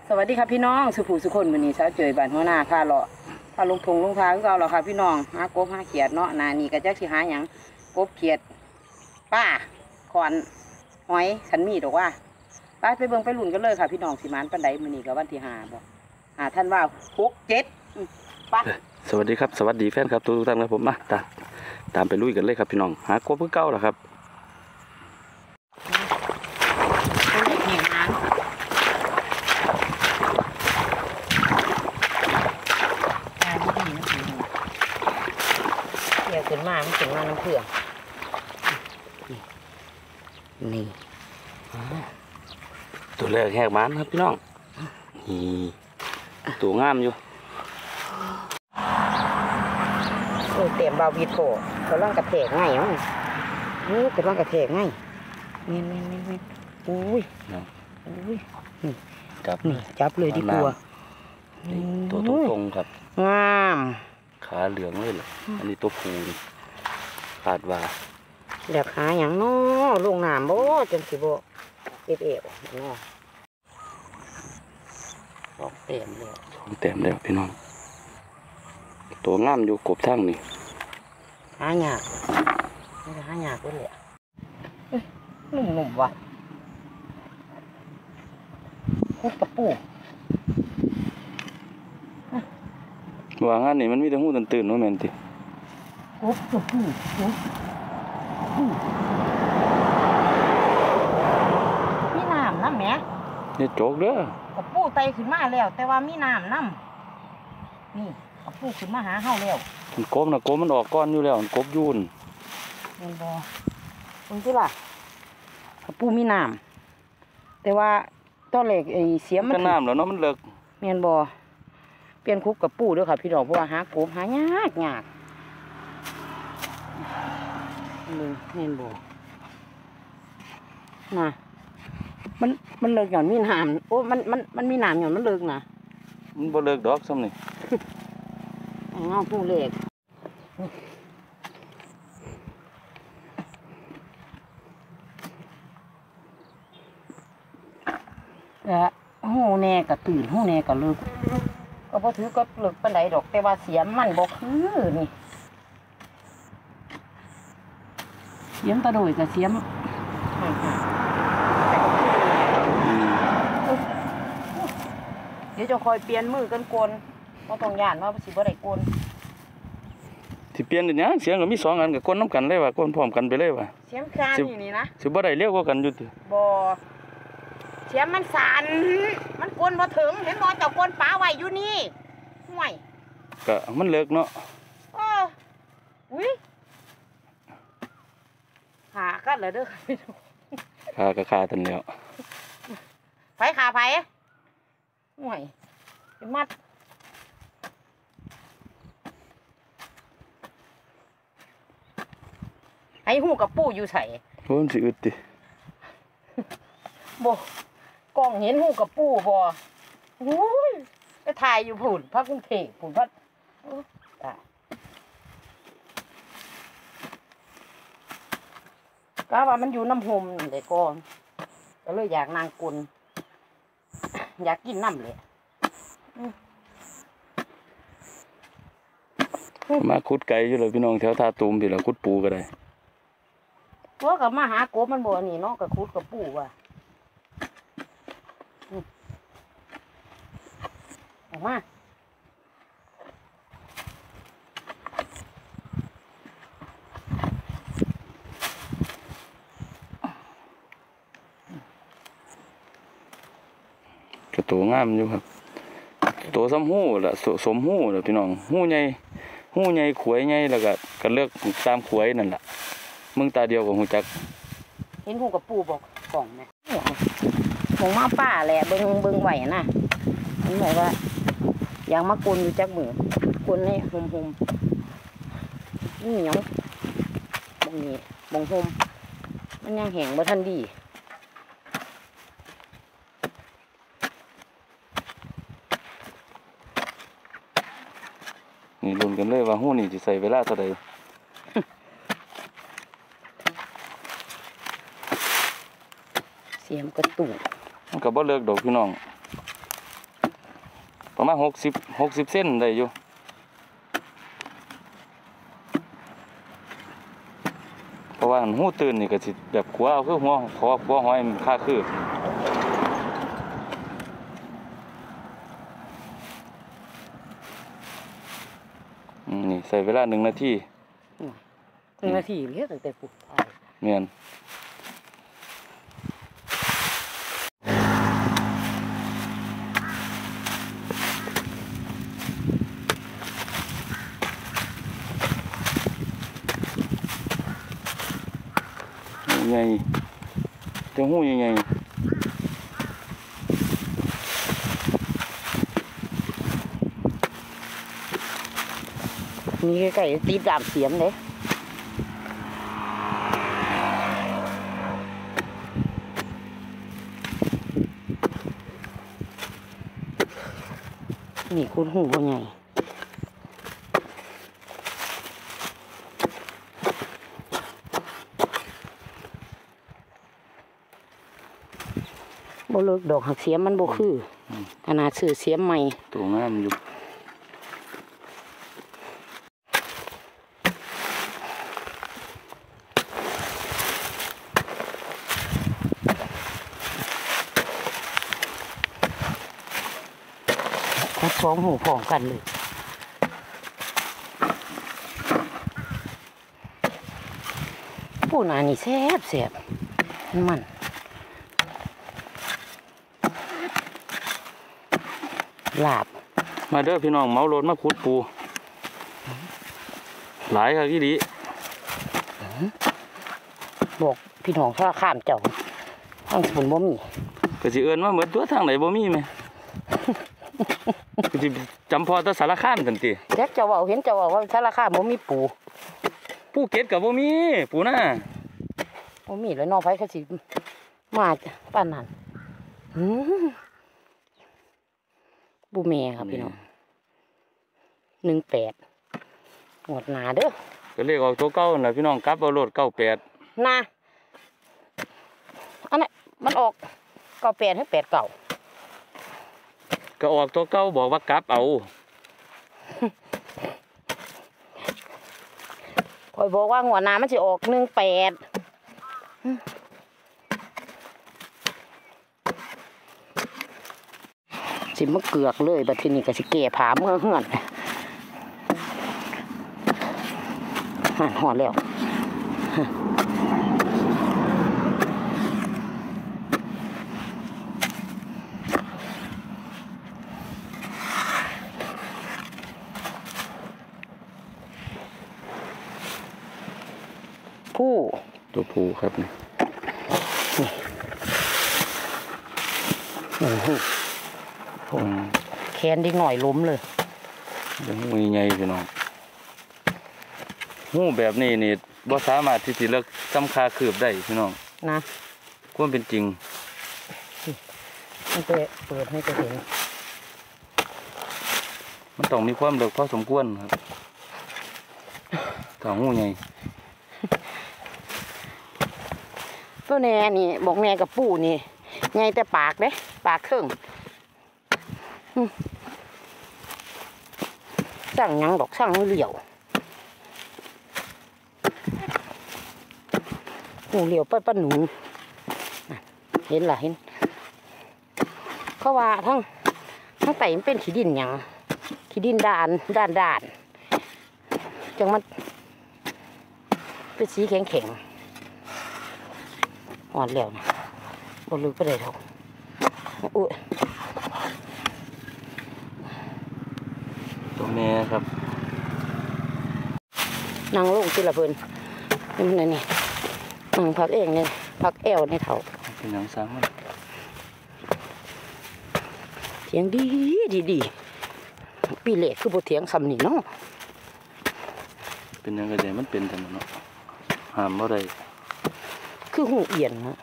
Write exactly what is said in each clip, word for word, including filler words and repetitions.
สวัสดีครับพี่น้องสุภูสุคนวันนี้เช้าเจอบ้านหัวหน้าพาเลาะพาลงทงลงทางก็เอาหรอค่ะพี่น้องหากบหาเขียดเนาะนานี่ก็จะสิหาหยังกบเขียดป้าขอนหอยขันมีดอกว่าป้าไปเบิ่งไปหลุนกันเลยค่ะพี่น้องสิมานปันไดมื้อนี้ก็วันที่ห้าบ่หาท่านว่าหกเจ็ดป้าสวัสดีครับสวัสดีแฟนครับทุกท่านครับผมมาตามตามไปลุยกันเลยครับพี่น้องหากบเพื่อเก้าหรอครับเกี่ยวขึ้นมามันขึ้นมาน้ำเพื่องนี่ตัวแรกแหกมันครับพี่น้องนี่ตัวงามอยู่โอ้เต็มบาวิโถกำลังกระเทกง่ายมั้งนี่กำลังกระเทกง่ายนี่นี่นี่นี่อุ้ยอุ้ยนี่จับนี่จับเลยดีกว่าตัวตรงๆครับงามขาเหลืองเลยเหรออันนี้ตัวผูขาดว่าเดี๋ยวขาอย่างน้อลงน้ำโบจนสิโบเอฟเอวน้อสองเต็มเลยสองเต็มแล้วพี่น้องตัวงามอยู่กบทั้งนี่หาหยาบไม่ได้หาหยาบเลยหนุ่มหนุ่มว่ะคุกกระปูว่างานนี่มันมีแต่หูตื่นๆว่าแมนติคุกกระปูมีน้ำน้ำแม่เนี่ยโจกเด้อกระปูไตขึ้นมาแล้วแต่ว่ามีน้ำน้ำนี่กระปูขึ้นมาหาเฮาแล้วมันกบนะกบมันออกก้อนอยู่แล้วมันกบยุ่นเงินบอคุณที่ล่ะกระปูมีน้ำแต่ว่าต้นเหล็กไอ้เสียมมันน้ำแล้วเนาะมันเลิกเงินบอเปลี่ยนคุกกระปูด้วยค่ะพี่ดอกเพราะว่าหากบหายากยากมึงเงินบอน่ะมันมันเลิกหย่อนมีน้ำโอ้มันมันมันมีน้ำหย่อนมันเลิกนะมันบ่เลิกดอกซ้ำนี่อ๋อผู้เล็กแล้วหูแน่ก็ตื่นหูแน่ก็เลิกก็พอถือก็เลิกปันไดดอกแต่ว่าเสียมมันบอกคือนี่เสียมตะโดยกับเสียมเดี๋ยวจะคอยเปลี่ยนมือกันโกนเพราะต้องย่านว่าสิบ่ได้โกนที่เปลี่ยนเนี่ยเสียงก็มีสองอันกับก้นน้ำกันเลยว่ะก้นพร้อมกันไปเลยว่ะเสียมคานนี่นี่นะสิบ่ได้เรียกว่ากันอยู่ติบ่เสียมมันสั่นมันกวนบ่ถึงเห็นบ่เจ้ากวนปลาไว้อยู่นี่ห่วยก็มันเลิกเนาะเอออุ้ยหากันเลยเด้อขาก็ขาทันแล้วไผขาไผห่วยมัดไอ้หูกับปูอยู่ใส่โอ้ยสิอึดติบ่กล้องเห็นหูกับปูบ่โอ้ยไปถ่ายอยู่ผุ่นพระกรุงเทพผุ่นพระก็ว่ามันอยู่น้ำหมเด็กก่อนก็เลยอยากนางกุลอยากกินน้ำเลยมาคุดไก่อยู่เลยพี่น้องแถวท่าตูมพี่เราคุดปูก็ได้เพราะกับมาหากบมันบ่นี่เนาะกับคุดกับปูว่ะออกมากระตัวงามอยู่ครับตัวซ้ำหูละสมหูละพี่น้องหูใหญ่หูใหญ่ขวยใหญ่แล้วก็ก็เลือกตามขวยนั่นแหละมึงตาเดียวกับหูจักเห็นหูกับปูบอกกล่องไหมหงมาป่าแหละเบิ้งเบิ้งไหวนะนี่หมายว่าอย่างมากวนอยู่จักมือกวนให้หมหมนี่หยองบงนี้บงหมมันยังแห้งบ่ทันดีนี่ลุ้นกันเลยว่าหูนี่จะใส่เวลาเท่าใดเสียมกระตุกมันก็บ่เลิกดอกพี่น้องประมาณหกสิบหกสิบเส้นได้อยู่เพราะว่าหูตื่นนี่ก็สิแบบขัวเอาคือหัวขอขัวหอยมันค่าคือนี่ใส่เวลาหนึ่งนาทีหนึ่งนาทีเรียกตั้งแต่ปุ๊บเมียนใหญ่จะหูใหญ่มีไก่ตีดามเสียมเลยนี่คุณหูว่าไงบ่เลิกดอกหักเสียมมันบ่คือขนาดซื้อเสียมใหม่ตัวงามอยู่สองหูพร้อมกันเลยปูนานี่แซ่บแซ่บมันลาบมาเด้อพี่น้องเมารถมาขุดปูหลายครับพี่ดีบอกพี่น้องข้าข้ามเจ้าทางสมุนบ่มีก็สิเอิ้นมาเหมือนตัวทางไหนบ่มีไหมก็สิจำพอแตะสารคามทันทีแจ็คเจ้าว่าเห็นเจ้าว่าสารคามบ่มีปูปูเก็ตกับบ่มีปูน่ะบ่มีแล้วน้องไผเขาสิมาปานนั้นปูแม่ครับพี่น้องหนึ่งแปดหมดหนาเด้อก็เลขออกตัวเก้าน่ะพี่น้องกลับเอาโลดเก้าแปดนะอันนี้มันออกเก้าแปดให้แปดเก้าก็ออกตัวเก้าบอกว่ากลับเอาคอยบอกว่าหัวหน้ามันจะออกหนึ่งแปดสิมะเกือกเลยบัดทีนี้ก็สิเกะผาเมื่อเฮือนหันหอดแล้วผู้ตัวผู้ครับนี่แขนดิ้งหน่อยล้มเลยยังมีใหญ่พี่น้องหูแบบนี้นี่บ่สามารถที่จะเลิกจำคาคืบได้พี่น้องนะความเป็นจริงมันเปิดเปิดให้จะเห็นมันต้องมีความเลิกพอสมควรครับต่อหูใหญ่ตัวแน่นี่บอกแน่กับปู่นี่ไงแต่ปากเด้ปากเครื่องสั่งยังดอกสั่งเหลี่ยวหนูเหลี่ยวป้าป้าหนูเห็นล่ะเห็นเขาว่าทั้งทั้งไตมันเป็นขี้ดินยังขี้ดินด่านด่านด่านจังมันเป็นสีแข็งแข็งอ่อนแล้วนะบนลึกไปเลยเถอะอุ้ยตัวแม่ครับนางลงที่ละเพิ่นนี่มันนี่นางพักเองเนี่ยพักแอวในเถาเป็นนางสาวเสียงดีดีดีปีเล็กคือบทเถียงคำนี้เนาะเป็นยังไงเดี๋ยวมันเป็นแต่เนาะห้ามบ่ได้คือหูเอียนนะ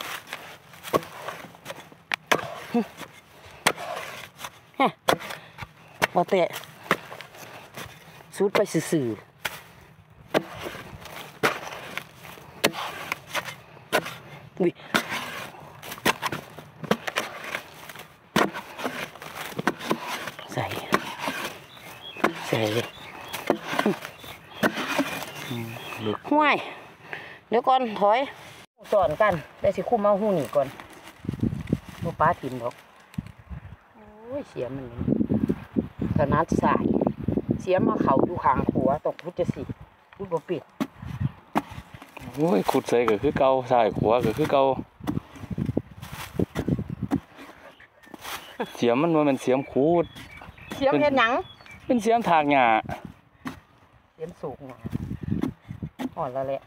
ฮะว่าแต่สูดไปสื่อๆวิใส่ใส่ห่วยเดี๋ยวก่อนถอยสอนกันได้สิคุ้มเอาหูนี่ก่อนบ่ป้าถิ่มดอกโอ้ยเสียมันนี่ขนาดสายเสียมาเขาอยู่ข้างขัวตกพุทธสิพุทธบ่ปิดโอ้ยขุดใส่ก็คือเก่าซ้ายขวาก็คือเก่าเสียมมันว่ามันเสียมขูดเสียมเฮ็ดหยังเป็นเสียมถากหญ้าเสียมสูงหนาอ่อนแล้วแหละ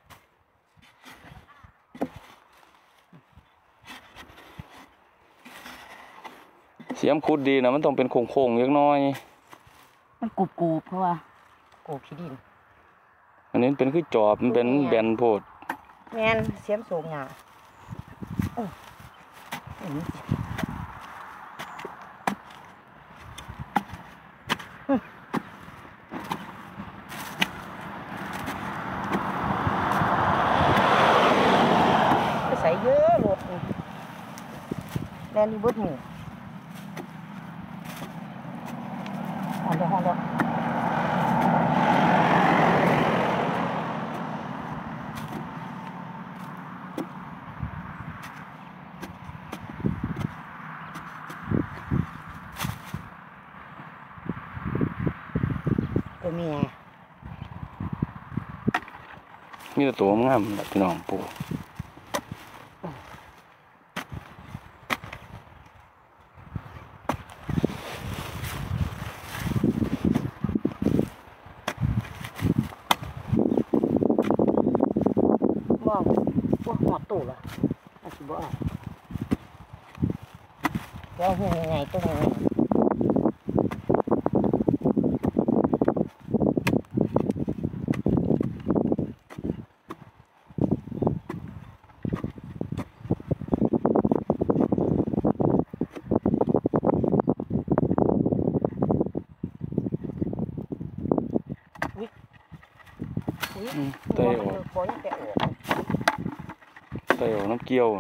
เสียมขุดดีนะมันต้องเป็นโค้งๆเล็กน้อยมันกรูบๆเพราะว่ากูขี้ดินอันนี้เป็นคือจอบมันเป็นแบนโพดแมนเสียมสูงหนาโอ้ใส่เยอะรถแลนนี่เบิดหมู่ห้องเดียวห้องเดียวตัวเมียมีแต่ตัวงามแบบพี่น้องปูบอกว่าหอดตู่ละอาจจะบอกแล้วหูยังไงตัวยังไงเตยออกเตยออกน้ำเกี่ยว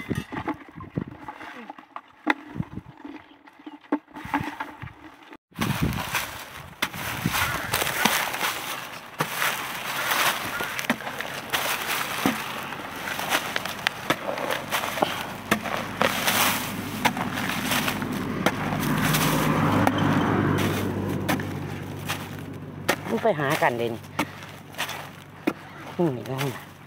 มึงไปหากันเลยนี่อืมนี่ก็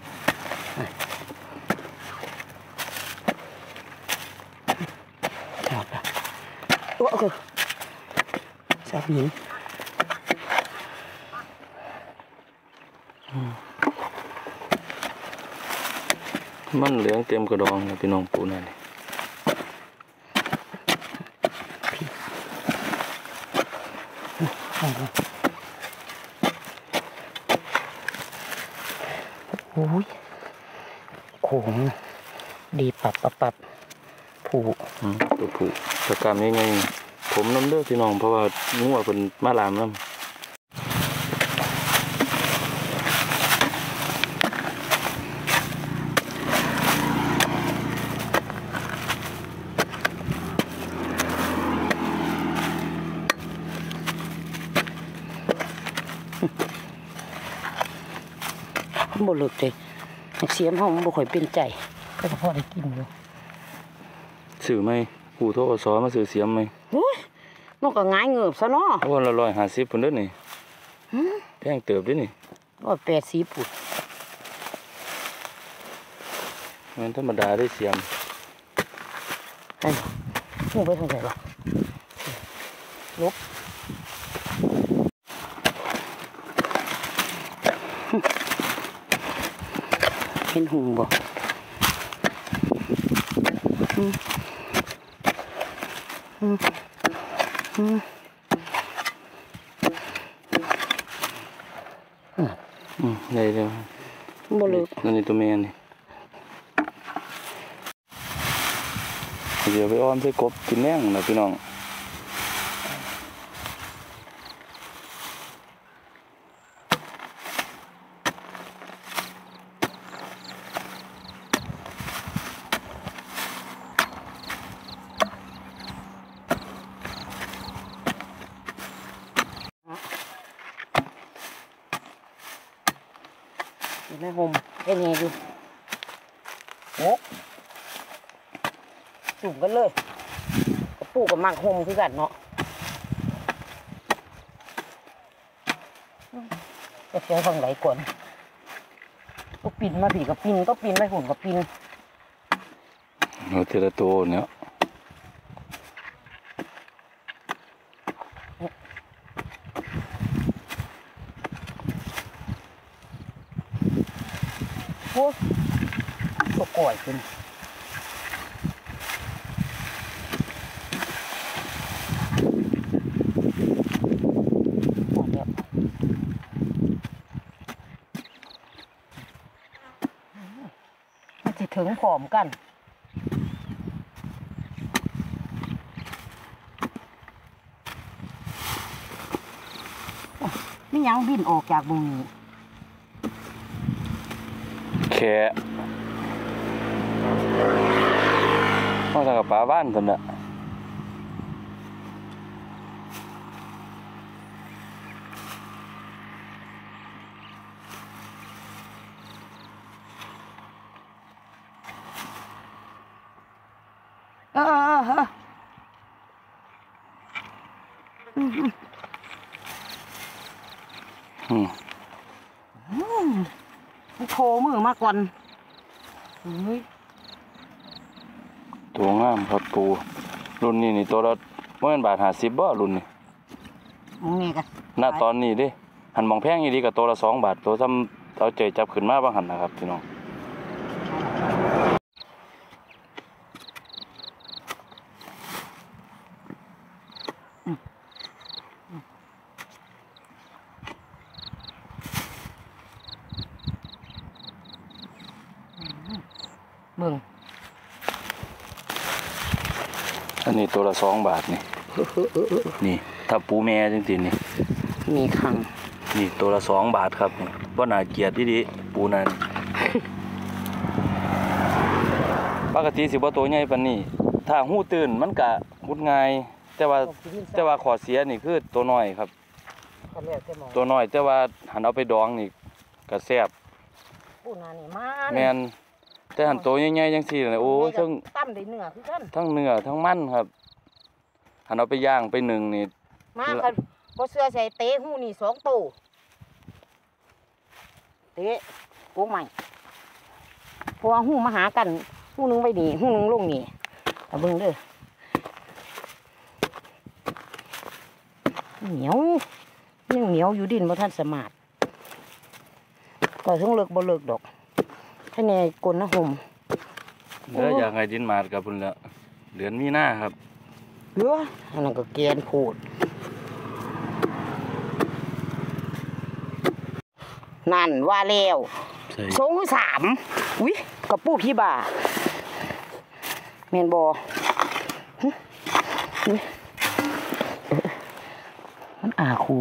หมดละโอ้โหสับหินมันเหลืองเต็มกระดองนะพี่น้องปูนั่นโอ้ยโขงดีปับปับปับผูตัวผูตะกามยังไงผมน้ำเด้อพี่น้องเพราะว่างัวเป็นมาลามน้ำบ่เลิกเลยเสียมห้องบ่ค่อยเป็นใจก็พอได้กินอยู่สื่อไหมปู่โทรสอมาสื่อเสียมไหมโอ้ยนกก็ง่ายเงือบซะเนาะวันละร้อยห้าสิบคนเด้อนี่แพงเติบด้วยนี่ร้อยแปดสิบปุ่นมันธรรมดาได้เสียมไอ้หูไปทางไหนวะลบเห็นหูบ่อืมอืมอืมอืมได้เดี๋ยวบ่เลิกนั่นนี่ตัวแม่นี่เดี๋ยวไปอ้อมใส่กบกินแน่งนะพี่น้องแม่หมเอ็นเอดูโอ้จุ่มกันเลยกระปูกับมังหมคือกันเนาะจะเสียงฟังไหลก่อนก็ปินมาผีกับปินก็ปินไม่หุ่นกับปินเนื้อเทระโตเนี่ยโอ้ตกก่อยขึ้นมันจะถึงผอมกันไม่ยังบินออกจากบุงนี้แค่ต้องทำกับปลาบ้านสำเนาะเออเออเอออืมอืมโทรมือมาก่อนตัวงามครับปูรุ่นนี้นี่ตัวละเมื่อบาทห้าสิบบ่รุ่นนี้นี่กันณตอนนี้ดิหันมองแพงอีดีกับตัวละสองบาทตัวซ้ำเอาใจจับขึ้นมาบ้างหันนะครับพี่น้องเบิ่งอันนี้ตัวละสองบาทนี่นี่ถ้าปูแม่จริงๆนี่มีขังนี่ตัวละสองบาทครับว่าน่าเกลียดดีๆปูนั่นปกติสิบ่ตัวใหญ่ปานนี้ถ้าหู้ตื่นมันกะมุดง่ายแต่ว่าแต่ว่าข้อเสียนี่คือตัวน้อยครับตัวน้อยแต่ว่าหันเอาไปดองนี่ก็แซ่บปูนานี่มันแม่นแต่หันตัวใหญ่ๆจังซี่น่ะโอ้ทั้งตั้มได้เนื้อคือกันทั้งเนื้อทั้งมันครับหันเอาไปย่างไปนึ่งนี่มาคันบ่เสื้อใส่เตะหูนี่สองตัวเตะโกงใหม่เพราะว่าหูมาหากันหูนึงไปนี่หูนึงลงนี่ตะเบิ่งเด้อเหนียวยังเหนียวอยู่ดินบ่ทันสมาร์ทก็ต้องเลิกบ่เลิกดอกให้แน่กลนนะห่มเด้ออยากให้ดินมาดกับพุ่นละเดือนมีนาครับเด้ออันนั้นก็แกนโพดนั่นว่าแล้วสองสามอุ้ยกระปูพี่บ่าแม่นบ่มันอาคู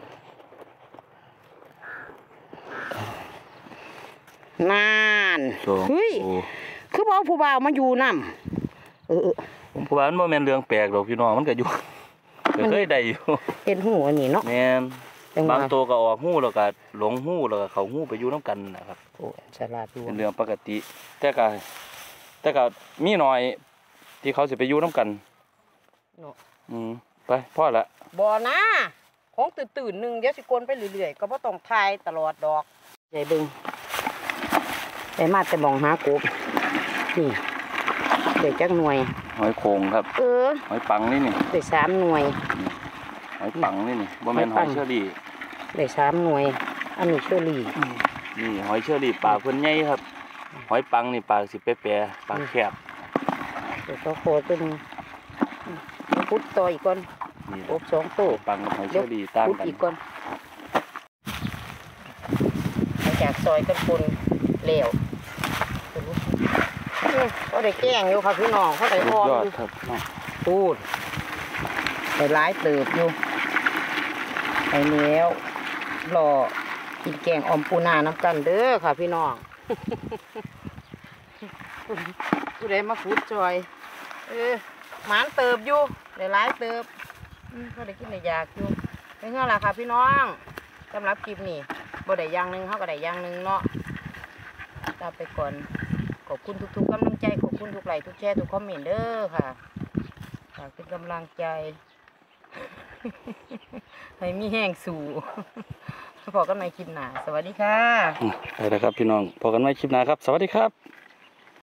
นานเฮ้ยคือบอกผู้บ่าวมาอยู่นำเออผมผู้บ่าวมันบ่แม่นเรื่องแปลกดอกพี่น้องมันก็อยู่ก็เคยได้อยู่เห็นหูอันนี้เนาะแม่นบางตัวก็ออกหูแล้วก็หลงหูแล้วก็เข้าหูไปอยู่นำกันนะครับโอ้ฉลาดอยู่เป็นเรื่องปกติแต่ก็แต่ก็มีน้อยที่เขาสิไปอยู่นำกันเนาะอืมไปพอละบ่นะของตื่นๆนึงเดี๋ยวสิกลไปเรื่อยๆก็บ่ต้องทายตลอดดอกใหญ่เบิ่งไปมาแต่มองหากบนี่เด็กจักหน่วยหอยโขงครับเออหอยปังนี่นี่ได้สามหน่วยหอยปังนี่นี่บ่แม่นหอยเชอรี่ได้สามหน่วยอันนี้เชอรี่นี่หอยเชอรี่ปากเพิ่นใหญ่ครับหอยปังนี่ปากสิแปะๆปากแคบเดี๋ยวต้องโคตึงพุดต่ออีกก่อนนี่กบสองตัวปังหอยเชอรี่ต่างกันอีกก่อนจากซอยกันปุ่นเหลวเขาได้แกงอยู่ค่ะพี่น้องเขาได้ทอดอยู่พูดไปร้ายเติบอยู่ไปเนี้ยรอกินแกงออมปูนาน้ำกันเด้อค่ะพี่น้องผู้ใดมาฟูดจอยเออหมานเติบอยู่ได้ร้ายเติบเขาได้กินได้อยากอยู่เป็นไงล่ะค่ะพี่น้องสำหรับคลิปนี้บ่ได้ย่างหนึ่งเขาก็ได้ย่างหนึ่งเนาะลาไปก่อนขอบคุณทุกๆกำลังใจขอบคุณทุกไลค์ทุกแชร์ทุกคอมเมนต์เด้อค่ะฝากเป็นกำลังใจ ให้มีแห้งสู่ พอกันใหม่คลิปหน้าสวัสดีค่ะไปแล้วครับพี่น้องพบกันใหม่คลิปหน้าครับสวัสดีครับ